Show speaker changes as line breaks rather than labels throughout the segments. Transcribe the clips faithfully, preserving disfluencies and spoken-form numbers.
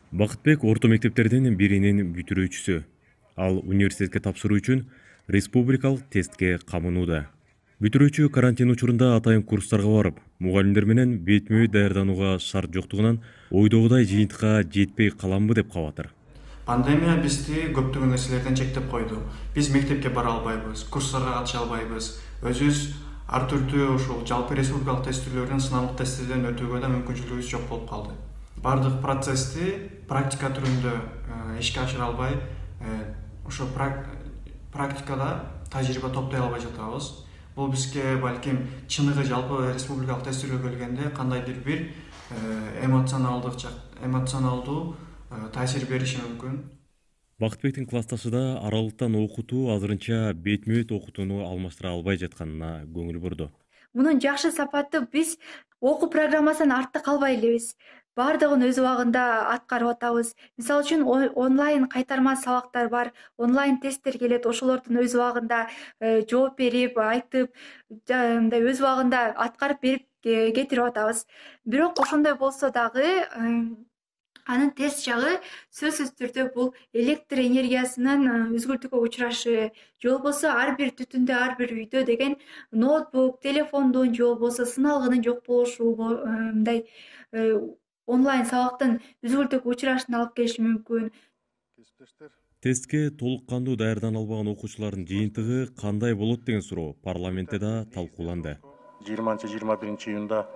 Бакытбек орто мектептердин биринин бүтүрүүчүсү. Ал университетке тапшыруу үчүн республикалык тестке камынууда. Бүтүрүүчү карантин учурунда атайын курстарга барып, мугалимдер менен бетме бет даярданууга шарт жоктугунан ойдогудай жыйынтыкка жетпей каламбы деп кабатыр.
Пандемия бизди көптөгөн нерселерден чектеп койду. Биз мектепке бара албайбыз, курстарга катыша албайбыз. Өзүбүз ар түрдүү ушул жалпы республикалык тестилерден сыналык тесттерден өтүүгө да мүмкүнчүлүгүбүз жок болуп калды. Бардык процессти практика түрүндө ишке ашыра албай, ошо практикада тажрыйба топтой албай жатабыз. Бул бизге балким чыныгы жалпы республикалык тестилерге келгенде кандайдыр бир эмоционалдык эмоционалдуу таасир бериши мүмкүн.
Бакытбектин классташы да аралыктан окутуу азырынча бетме бет окутууну алмаштыра албай жатканына көңүл бурду.
Мунун жакшы сапаты биз окуу программасынан артта калбай элебиз. Бардыгын өз убагында аткарып атабыз. Мисалы үчүн онлайн кайтарма сабактар бар, онлайн тесттер келет, ошолордун өз убагында жооп берип, айтып, мындай өз убагында аткарып берип кетирип атабыз. Бирок ошондой болсо дагы анын тест жагы сөзсүз түрдө бул электр энергиясынын үзгүлтүүгө учурашы, же болбосо ар бир түтүндө, ар бир үйдө деген ноутбук, телефондун же болбосо сыналгынын жок болушу, мындай онлайн сабактын үзгүлтүүгө учурашына алып келиши мүмкүн.
Тестке толук кандуу даярдана албаган окуучулардын жыйынтыгы кандай болот деген суроо парламентте да талкууланды.
жыйырманчы жыйырма биринчи июнда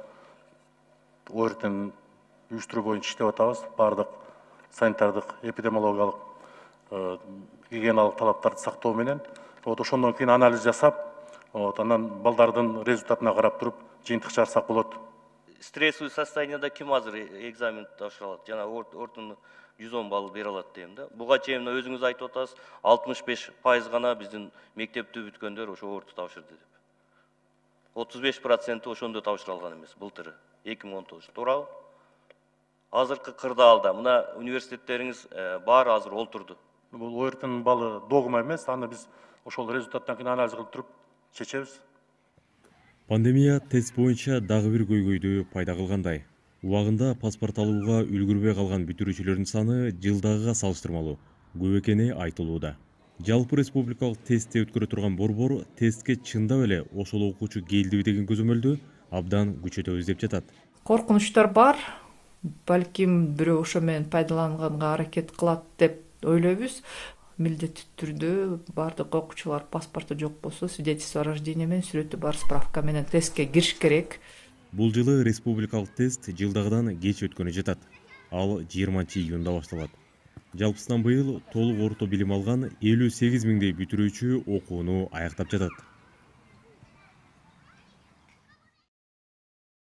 оорутун уюштуруу боюнча иштеп атабыз. Бардык санитардык, эпидемиологиялык, гигиеналык талаптарды сактоо менен, вот ошондон кийин анализ жасап, вот анан балдардын результатына карап туруп жыйынтык чыгарсак болот.
Стрессовый состоянияда ким азыр экзамен тапшыра алат? Жана ортун жүз он балл бере алат дейм да. Буга чейин өзүңүз айтып атасыз, алтымыш беш пайыз гана биздин мектепти бүткөндөр ошо орту тапшырды деп. отуз беш проценти ошондо тапшыра алган эмес былтыры, эки миң он тогуз. Туурабы? Азыркы кырдаалда мына университеттериңиз баары азыр олтурду.
Бул оорутун баллы догма эмес, аны биз ошол результаттан кийин анализ кылып туруп чечебиз.
Пандемия тест боюнча дагы бир көйгөйдү пайда кылгандай. Убагында паспорт алууга үлгүрбөй калган бүтүрүүчүлөрдүн саны жылдагыга салыштырмалуу көп экени айтылууда. Жалпы республикалык тестти өткөрө турган борбор тестке чындап эле ошол окуучу келдиби деген көзөмөлдү абдан күчөтөбүз деп жатат.
Коркунучтар бар. Балким бирөө ошо менен пайдаланганга аракет кылат деп ойлойбуз. Милдеттүү түрдө бардык окуучулар паспорту жок болсо, свидетельство о рождении менен сүрөтү бар справка менен тестке кириш керек.
Бул жылы республикалык тест жылдагыдан кеч өткөнү жатат. Ал жыйырманчы июнда башталат. Жалпысынан быйыл толук орто билим алган элүү сегиз миңдей бүтүрүүчү окууну аяктап жатат.